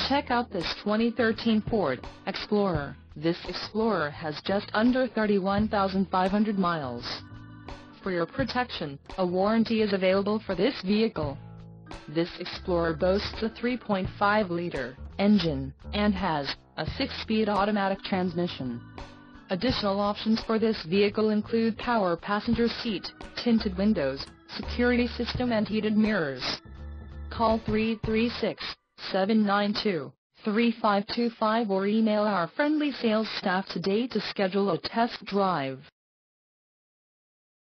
Check out this 2013 Ford Explorer. This Explorer has just under 31,500 miles. For your protection, a warranty is available for this vehicle. This Explorer boasts a 3.5-liter engine and has a 6-speed automatic transmission. Additional options for this vehicle include power passenger seat, tinted windows, security system and heated mirrors. Call 336-792-3525 or email our friendly sales staff today to schedule a test drive.